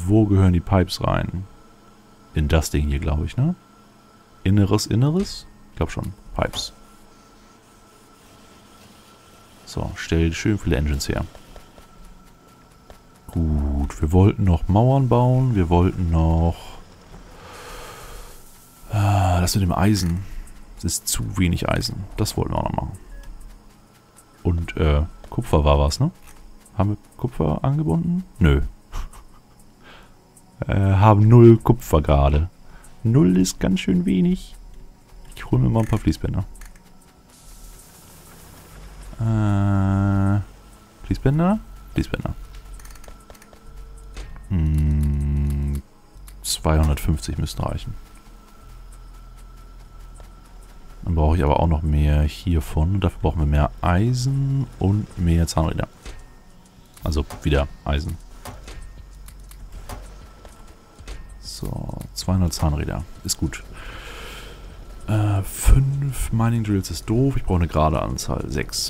Wo gehören die Pipes rein? In das Ding hier, glaube ich, ne? Inneres? Ich glaube schon. Pipes. So, stell schön viele Engines her. Gut, wir wollten noch Mauern bauen. Wir wollten noch... das mit dem Eisen. Das ist zu wenig Eisen. Das wollten wir auch noch machen. Und, Kupfer war was, ne? Haben wir Kupfer angebunden? Nö. Haben 0 Kupfer gerade. 0 ist ganz schön wenig. Ich hole mir mal ein paar Fließbänder. Fließbänder? Fließbänder. 250 müssten reichen. Dann brauche ich aber auch noch mehr hiervon. Dafür brauchen wir mehr Eisen und mehr Zahnräder. Also wieder Eisen. So, 200 Zahnräder. Ist gut. 5 Mining Drills ist doof. Ich brauche eine gerade Anzahl. 6.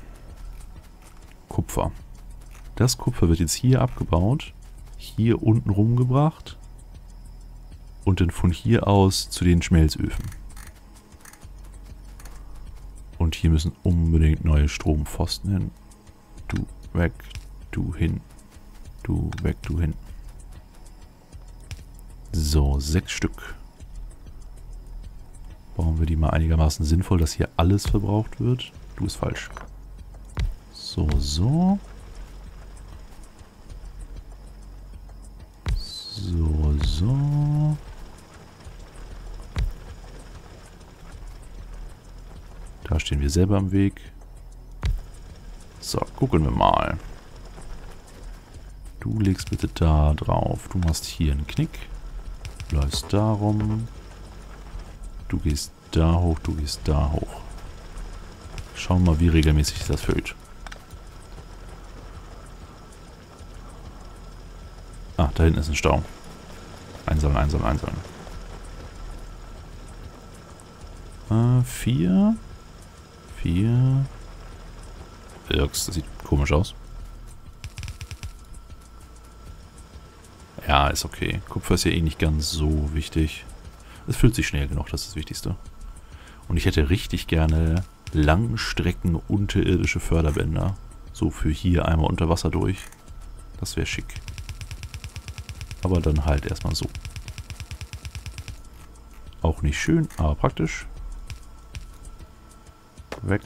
Kupfer. Das Kupfer wird jetzt hier abgebaut. Hier unten rumgebracht. Und dann von hier aus zu den Schmelzöfen. Und hier müssen unbedingt neue Strompfosten hin. Du weg, du hin. Du weg, du hin. So, 6 Stück. Bauen wir die mal einigermaßen sinnvoll, dass hier alles verbraucht wird. Du ist falsch. So, so. So, so. Da stehen wir selber im Weg. So, gucken wir mal. Du legst bitte da drauf. Du machst hier einen Knick. Läufst da rum. Du gehst da hoch, du gehst da hoch. Schauen wir mal, wie regelmäßig sich das füllt. Ah, da hinten ist ein Stau. Einsammeln, einsammeln, einsammeln. 4. 4. Irks, das sieht komisch aus. Ja, ist okay. Kupfer ist ja eh nicht ganz so wichtig. Es füllt sich schnell genug, das ist das Wichtigste. Und ich hätte richtig gerne Langstrecken unterirdische Förderbänder. So für hier einmal unter Wasser durch. Das wäre schick. Aber dann halt erstmal so. Auch nicht schön, aber praktisch. Weg.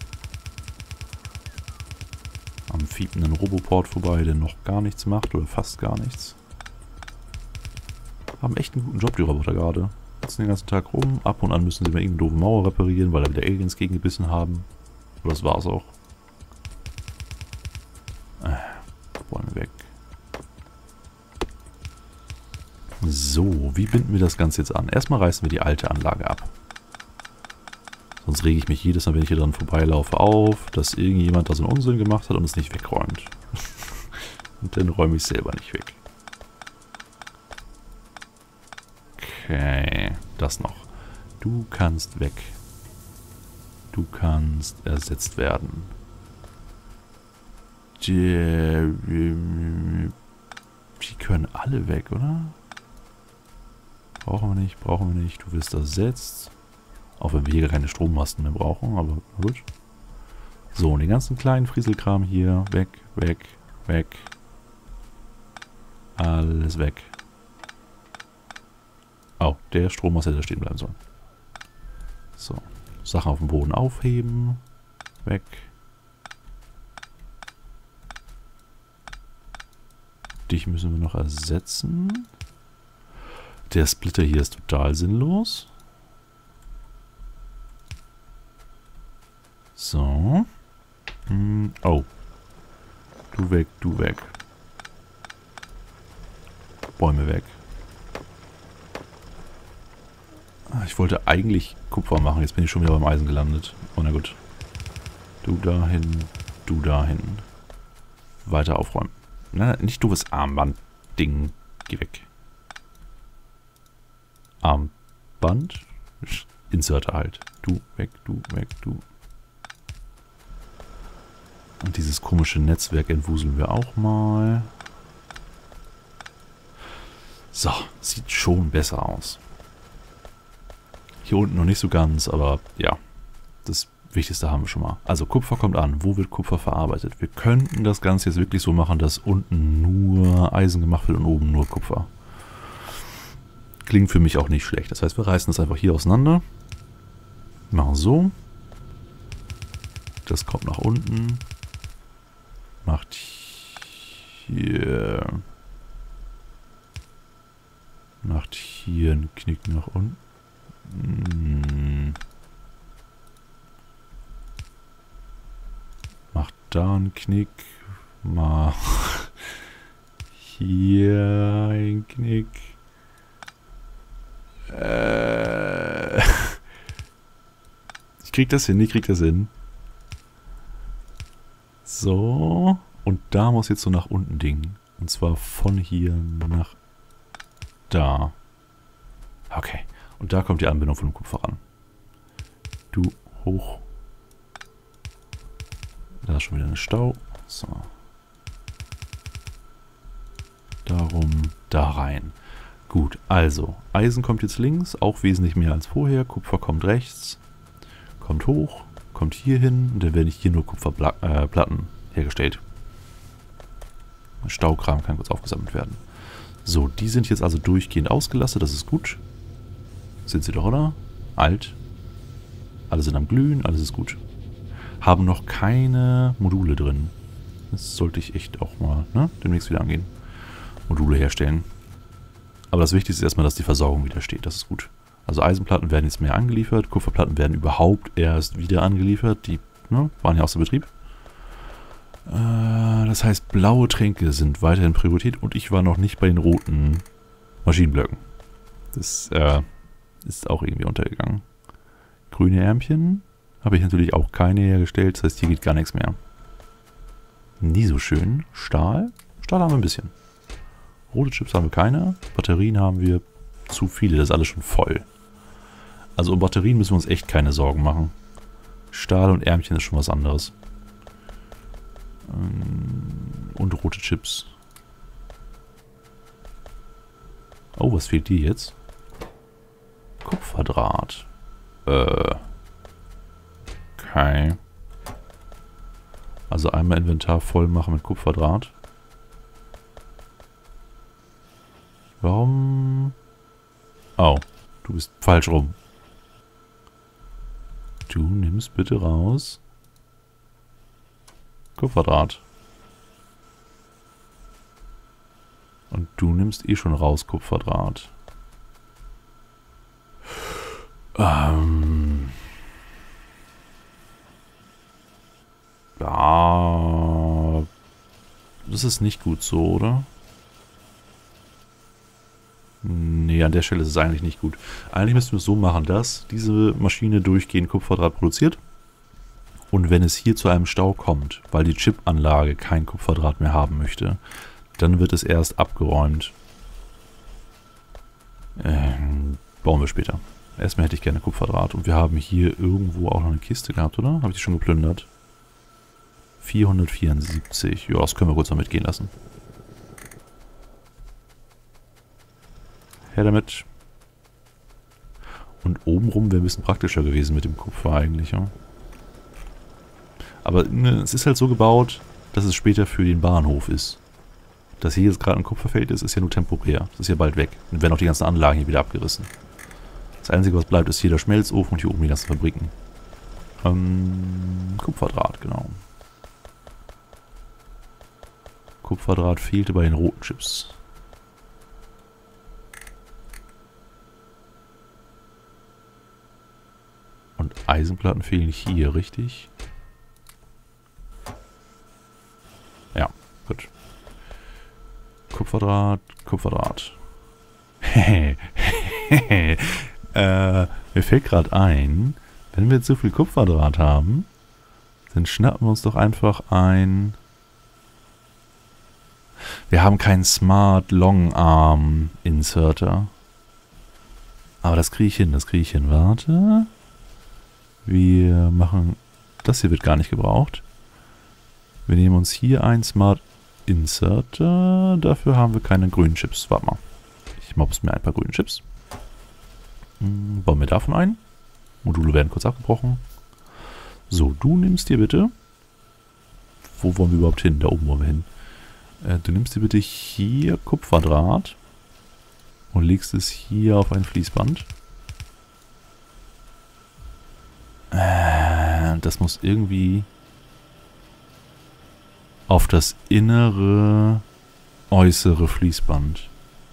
Am fiependen Roboport vorbei, der noch gar nichts macht oder fast gar nichts. Haben echt einen guten Job, die Roboter gerade. Sitzen den ganzen Tag rum. Ab und an müssen sie mal irgendeine doofe Mauer reparieren, weil da wieder Aliens gegen gebissen haben. Aber das war's auch. Wollen wir weg. So, wie binden wir das Ganze jetzt an? Erstmal reißen wir die alte Anlage ab. Sonst rege ich mich jedes Mal, wenn ich hier dran vorbeilaufe, auf, dass irgendjemand da so einen Unsinn gemacht hat und es nicht wegräumt. Und dann räume ich es selber nicht weg. Okay, das noch. Du kannst weg. Du kannst ersetzt werden. Die können alle weg, oder? Brauchen wir nicht, brauchen wir nicht. Du wirst ersetzt. Auch wenn wir hier keine Strommasten mehr brauchen, aber gut. So, und den ganzen kleinen Frieselkram hier. Weg, weg, weg. Alles weg. Oh, der Strom hätte da stehen bleiben sollen. So, Sachen auf dem Boden aufheben. Weg. Dich müssen wir noch ersetzen. Der Splitter hier ist total sinnlos. So. Oh. Du weg, du weg. Bäume weg. Ich wollte eigentlich Kupfer machen. Jetzt bin ich schon wieder beim Eisen gelandet. Oh, na gut. Du dahin. Du dahin. Weiter aufräumen. Na, nicht doofes Armband-Ding. Geh weg. Armband. Inserter halt. Du weg, du weg, du. Und dieses komische Netzwerk entwuseln wir auch mal. So, sieht schon besser aus. Hier unten noch nicht so ganz, aber ja, das Wichtigste haben wir schon mal. Also Kupfer kommt an. Wo wird Kupfer verarbeitet? Wir könnten das Ganze jetzt wirklich so machen, dass unten nur Eisen gemacht wird und oben nur Kupfer. Klingt für mich auch nicht schlecht. Das heißt, wir reißen das einfach hier auseinander. Machen so. Das kommt nach unten. Macht hier... Macht hier einen Knick nach unten. Macht da einen Knick. Mach hier einen Knick. Ich krieg das hin, ich krieg das hin. So. Und da muss jetzt so nach unten Ding. Und zwar von hier nach da. Okay. Und da kommt die Anbindung von dem Kupfer ran. Du hoch. Da ist schon wieder ein Stau. So. Darum da rein. Gut, also Eisen kommt jetzt links, auch wesentlich mehr als vorher. Kupfer kommt rechts. Kommt hoch. Kommt hier hin. Und dann werden hier nur Kupferplatten hergestellt. Staukram kann kurz aufgesammelt werden. So, die sind jetzt also durchgehend ausgelastet. Das ist gut. Sind sie doch, oder? Alt. Alle sind am Glühen. Alles ist gut. Haben noch keine Module drin. Das sollte ich echt auch mal demnächst wieder angehen. Module herstellen. Aber das Wichtigste ist erstmal, dass die Versorgung wieder steht. Das ist gut. Also Eisenplatten werden jetzt mehr angeliefert. Kupferplatten werden überhaupt erst wieder angeliefert. Die waren ja außer Betrieb. Das heißt, blaue Tränke sind weiterhin Priorität. Und ich war noch nicht bei den roten Maschinenblöcken. Das ist auch irgendwie untergegangen. Grüne Ärmchen habe ich natürlich auch keine hergestellt. Das heißt, hier geht gar nichts mehr. Nie so schön. Stahl. Stahl haben wir ein bisschen. Rote Chips haben wir keine. Batterien haben wir zu viele. Das ist alles schon voll. Also um Batterien müssen wir uns echt keine Sorgen machen. Stahl und Ärmchen ist schon was anderes. Und rote Chips. Oh, was fehlt dir jetzt? Kupferdraht. Okay. Also einmal Inventar voll machen mit Kupferdraht. Warum? Oh, du bist falsch rum. Du nimmst bitte raus Kupferdraht. Und du nimmst eh schon raus Kupferdraht. Ja, das ist nicht gut so, oder? Nee, an der Stelle ist es eigentlich nicht gut. Eigentlich müssten wir es so machen, dass diese Maschine durchgehend Kupferdraht produziert. Und wenn es hier zu einem Stau kommt, weil die Chipanlage kein Kupferdraht mehr haben möchte, dann wird es erst abgeräumt. Bauen wir später. Erstmal hätte ich gerne Kupferdraht. Und wir haben hier irgendwo auch noch eine Kiste gehabt, oder? Habe ich die schon geplündert? 474. Ja, das können wir kurz noch mitgehen lassen. Her damit. Und obenrum wäre ein bisschen praktischer gewesen mit dem Kupfer eigentlich, ja. Aber es ist halt so gebaut, dass es später für den Bahnhof ist. Dass hier jetzt gerade ein Kupferfeld ist, ist ja nur temporär. Das ist ja bald weg. Dann werden auch die ganzen Anlagen hier wieder abgerissen. Das Einzige, was bleibt, ist hier der Schmelzofen und hier oben die ganzen Fabriken. Kupferdraht, genau. Kupferdraht fehlte bei den roten Chips. Und Eisenplatten fehlen hier, richtig? Ja, gut. Kupferdraht, Kupferdraht. Mir fällt gerade ein, wenn wir jetzt so viel Kupferdraht haben, dann schnappen wir uns doch einfach ein... Wir haben keinen Smart Long Arm Inserter. Aber das kriege ich hin, das kriege ich hin. Warte. Wir machen... Das hier wird gar nicht gebraucht. Wir nehmen uns hier einen Smart Inserter. Dafür haben wir keine grünen Chips. Warte mal. Ich mobs mir ein paar grüne Chips. Bauen wir davon ein. Module werden kurz abgebrochen. So, du nimmst dir bitte... Wo wollen wir überhaupt hin? Da oben wollen wir hin. Du nimmst dir bitte hier Kupferdraht und legst es hier auf ein Fließband. Das muss irgendwie auf das innere, äußere Fließband.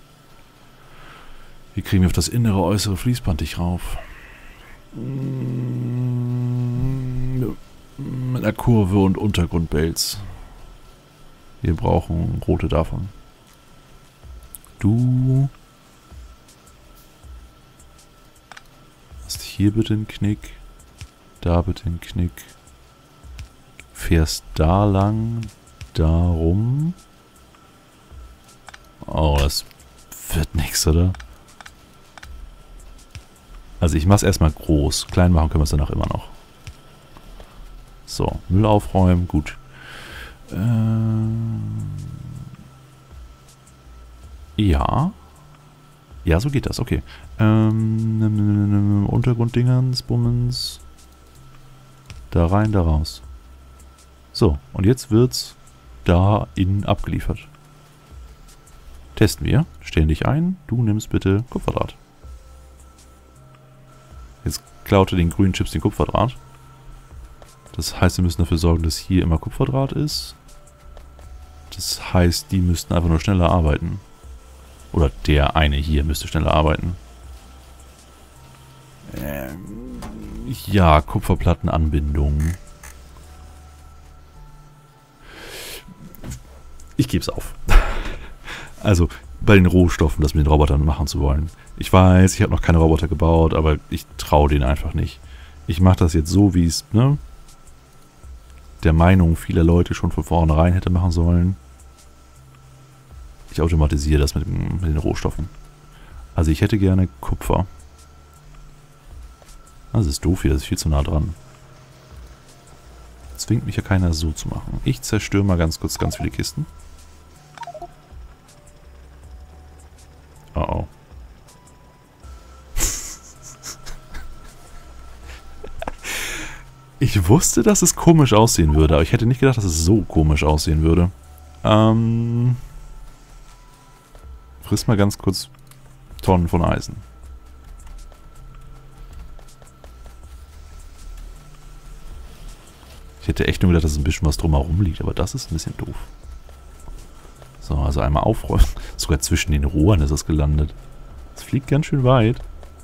Wie kriegen wir auf das innere, äußere Fließband dich rauf? Mit einer Kurve und Untergrundbells. Wir brauchen rote davon. Du hast hier bitte einen Knick. Da bitte einen Knick. Fährst da lang. Darum. Oh, das wird nichts, oder? Also ich mach's erstmal groß. Klein machen können wir es danach immer noch. So, Müll aufräumen, gut. Ja. Ja, so geht das, okay. Untergrunddingens, Bummens. Da rein, da raus. So, und jetzt wird's da innen abgeliefert. Testen wir. Stellen dich ein. Du nimmst bitte Kupferdraht. Jetzt klaute den grünen Chips den Kupferdraht. Das heißt, wir müssen dafür sorgen, dass hier immer Kupferdraht ist. Das heißt, die müssten einfach nur schneller arbeiten. Oder der eine hier müsste schneller arbeiten. Ja, Kupferplattenanbindung. Ich gebe es auf. Also, bei den Rohstoffen, das mit den Robotern machen zu wollen. Ich weiß, ich habe noch keine Roboter gebaut, aber ich traue denen einfach nicht. Ich mache das jetzt so, wie es, ne, der Meinung vieler Leute schon von vornherein hätte machen sollen. Ich automatisiere das mit den Rohstoffen. Also ich hätte gerne Kupfer. Das ist doof hier, das ist viel zu nah dran. Zwingt mich ja keiner so zu machen. Ich zerstöre mal ganz kurz ganz viele Kisten. Oh oh. Ich wusste, dass es komisch aussehen würde, aber ich hätte nicht gedacht, dass es so komisch aussehen würde. Friss mal ganz kurz Tonnen von Eisen. Ich hätte echt nur gedacht, dass ein bisschen was drumherum liegt, aber das ist ein bisschen doof. So, also einmal aufräumen. Sogar zwischen den Rohren ist es gelandet. Es fliegt ganz schön weit.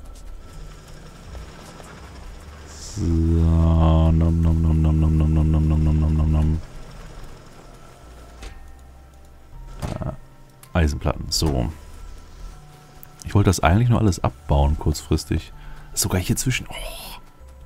So, nom nom nom nom nom nom nom nom nom nom nom nom. Eisenplatten, so. Ich wollte das eigentlich nur alles abbauen, kurzfristig. Sogar hier zwischen... Oh.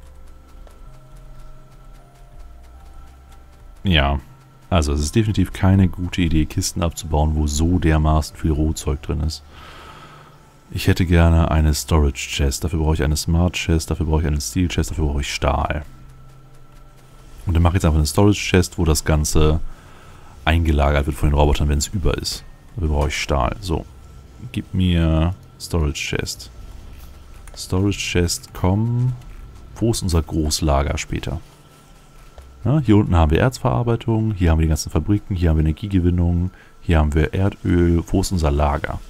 Ja, also es ist definitiv keine gute Idee, Kisten abzubauen, wo so dermaßen viel Rohzeug drin ist. Ich hätte gerne eine Storage Chest, dafür brauche ich eine Smart Chest, dafür brauche ich eine Steel Chest, dafür brauche ich Stahl. Und dann mache ich jetzt einfach eine Storage Chest, wo das Ganze eingelagert wird von den Robotern, wenn es über ist. Dafür brauche ich Stahl. So, gib mir Storage Chest. Storage Chest, komm. Wo ist unser Großlager später? Ja, hier unten haben wir Erzverarbeitung, hier haben wir die ganzen Fabriken, hier haben wir Energiegewinnung, hier haben wir Erdöl. Wo ist unser Lager?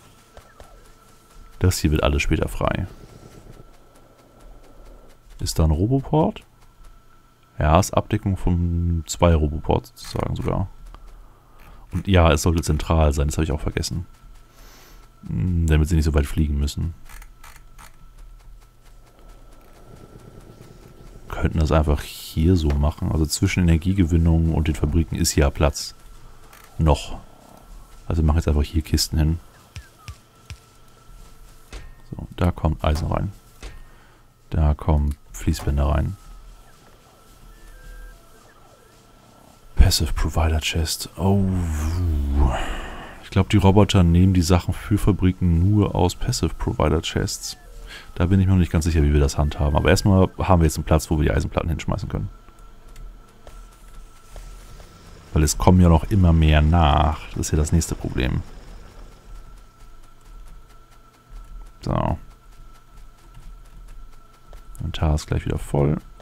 Das hier wird alles später frei. Ist da ein Roboport? Ja, ist Abdeckung von 2 Roboports sozusagen sogar. Und ja, es sollte zentral sein, das habe ich auch vergessen. Damit sie nicht so weit fliegen müssen. Könnten das einfach hier so machen. Also zwischen Energiegewinnung und den Fabriken ist ja Platz. Noch. Also wir machen jetzt einfach hier Kisten hin. So, da kommt Eisen rein. Da kommen Fließbänder rein. Passive Provider Chest. Oh. Ich glaube, die Roboter nehmen die Sachen für Fabriken nur aus Passive Provider Chests. Da bin ich mir noch nicht ganz sicher, wie wir das handhaben. Aber erstmal haben wir jetzt einen Platz, wo wir die Eisenplatten hinschmeißen können. Weil es kommen ja noch immer mehr nach. Das ist ja das nächste Problem. So. Inventar ist gleich wieder voll.